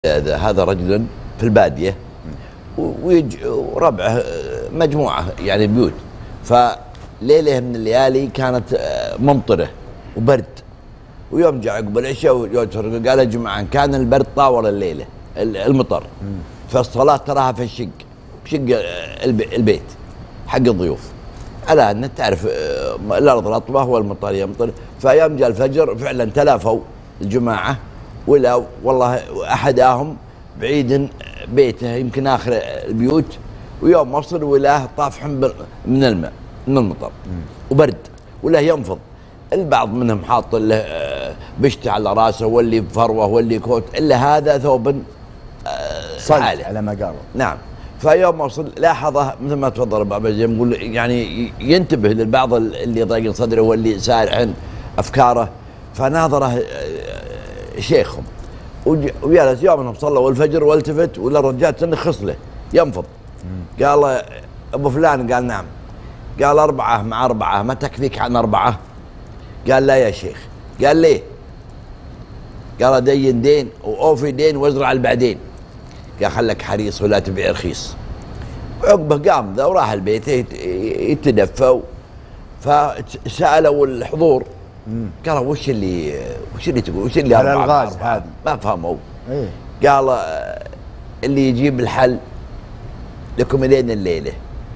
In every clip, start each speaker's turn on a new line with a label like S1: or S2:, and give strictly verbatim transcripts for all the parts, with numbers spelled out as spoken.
S1: هذا هذا رجل في البادية وربعه مجموعة يعني بيوت. فليلة من الليالي كانت ممطرة وبرد، ويوم جاء قبل العشاء قال يا جماعة كان البرد طاول الليلة المطر، فالصلاة تراها في الشق بشق البيت حق الضيوف، على أن تعرف الأرض رطبة والمطر يمطر. فيوم جاء الفجر فعلا تلافوا الجماعة، ولا والله أحداهم بعيد بيته يمكن آخر البيوت، ويوم وصل ولا طافح من الماء من المطر وبرد ولا ينفض. البعض منهم حاط له بشته على راسه واللي فروه واللي كوت، إلا هذا ثوب
S2: صلح على ما قالوا.
S1: نعم. فيوم وصل لاحظه مثل ما تفضل ابو عبد يقول يعني ينتبه للبعض اللي ضايق صدره واللي سارع افكاره، فناظره شيخهم وجلس يومهم صلوا الفجر والتفت ولا الرجال سنه خصله ينفض. قال ابو فلان، قال نعم. قال اربعه مع اربعه ما تكفيك عن اربعه؟ قال لا يا شيخ. قال ليه؟ قال دين دين واوفي دين وازرع البعدين. قال خلك حريص ولا تبيع رخيص. عقبه قام ذا وراح البيت يتدفى، فسالوا الحضور قالوا وش اللي وش اللي تقول وش اللي
S2: على الغاز هذه
S1: ما فهموا.
S2: ايه؟
S1: قال اللي يجيب الحل لكم لين الليله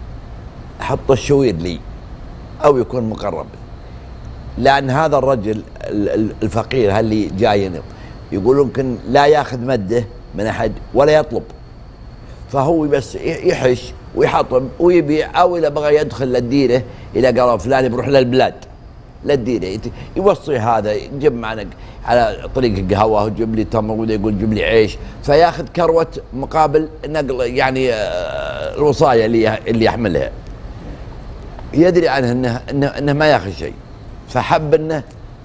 S1: حط الشوير لي او يكون مقرب، لان هذا الرجل الفقير اللي جاي يقول يمكن لا ياخذ مده من احد ولا يطلب، فهو بس يحش ويحطم ويبيع، او اذا بغى يدخل للديره الى قال فلان بروح للبلاد للديره يوصي هذا يجيب معنا على طريق القهوه ويجيب لي تمر وده يقول جيب لي عيش، فياخذ كروه مقابل نقل يعني الوصايا اللي اللي يحملها. يدري عنه انه انه, إنه ما ياخذ شيء، فحب انه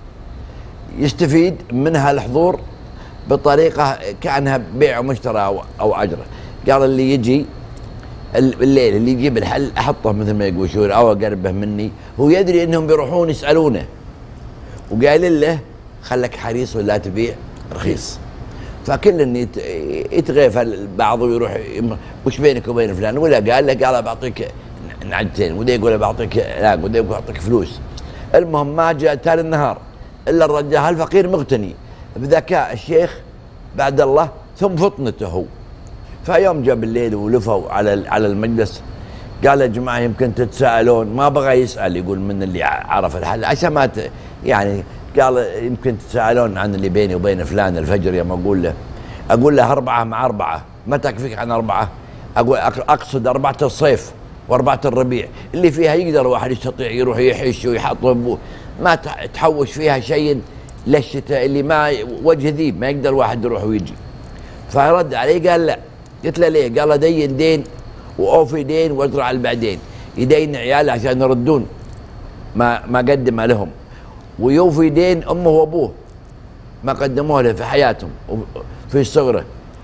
S1: يستفيد منها الحضور بطريقه كانها بيع ومشترى او او اجره. قال اللي يجي الليل اللي يجيب الحل احطه مثل ما يقول شهور او اقربه مني، هو يدري انهم بيروحون يسالونه، وقال له خلك حريص ولا تبيع رخيص. فكل يتغيفل بعض ويروح وش بينك وبين فلان، ولا قال له قال بعطيك نعدتين، وده يقول بعطيك لا، وده يقول بعطيك فلوس. المهم ما جاء تالي النهار الا الرجال الفقير مغتني بذكاء الشيخ بعد الله ثم فطنته هو. فيوم جاء بالليل ولفوا على على المجلس، قال يا جماعه يمكن تتساءلون، ما بغى يسال يقول من اللي عرف الحل عشان ما يعني، قال يمكن تتساءلون عن اللي بيني وبين فلان الفجر يوم اقول له اقول له اربعه مع اربعه ما تكفيك عن اربعه؟ اقول اقصد اربعه الصيف واربعه الربيع اللي فيها يقدر واحد يستطيع يروح يحش ويحطب، ما تحوش فيها شيء للشتاء اللي ما وجه ذيب ما يقدر واحد يروح ويجي. فرد عليه قال لا. قلت له ليه؟ قال دين دين واوفي دين وازرع البعدين. يدين عياله عشان يردون ما ما قدم لهم، ويوفي دين امه وابوه ما قدموه له في حياتهم في صغره،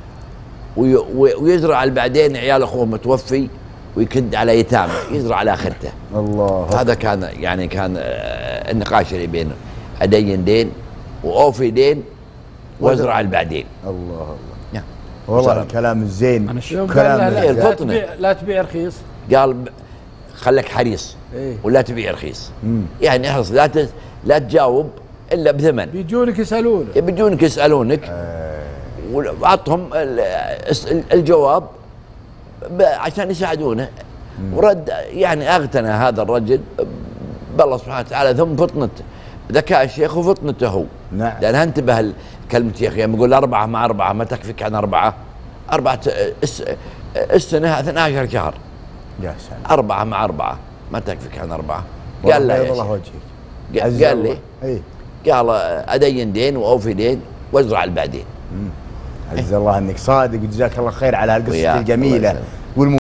S1: ويزرع البعدين عيال اخوه متوفي ويكد على يتامى يزرع على اخرته.
S2: الله.
S1: هذا كان يعني كان النقاش اللي بينه، ادين دين واوفي دين وازرع البعدين.
S2: الله الله.
S1: نعم.
S2: والله الكلام الزين.
S3: كلام لا, لا, تبيع لا تبيع رخيص.
S1: قال خليك حريص
S3: إيه؟ ولا
S1: ولا تبيع رخيص. مم. يعني احرص لا لا تجاوب الا بثمن.
S3: بيجونك يسالونك
S1: بيجونك يسالونك
S2: آه.
S1: وعطهم الجواب عشان يساعدونه. ورد يعني اغتنى هذا الرجل بالله سبحانه وتعالى، ثم فطنته ذكاء الشيخ وفطنته هو.
S2: نعم.
S1: لان انتبه كلمه الشيخ يوم يقول اربعه مع اربعه ما تكفيك عن اربعه؟ اربعه السنه اثنا عشر شهر.
S2: يا سلام.
S1: اربعه مع اربعه ما تكفيك عن اربعه؟ قال لا يا
S2: الله وجهك.
S1: قال لي
S2: ايه؟
S1: قال ادين دين واوفي دين وازرع البعدين.
S2: عز الله انك صادق، وجزاك الله خير على هالقصه الجميله.